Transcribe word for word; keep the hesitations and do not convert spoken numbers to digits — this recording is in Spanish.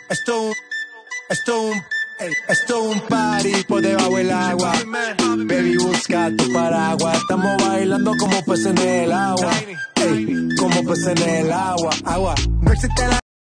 Esto un, esto un, ey, esto un party por debajo del agua. Baby, busca tu paraguas. Estamos bailando como peces en el agua. Ey, como peces en el agua. Agua. No existe la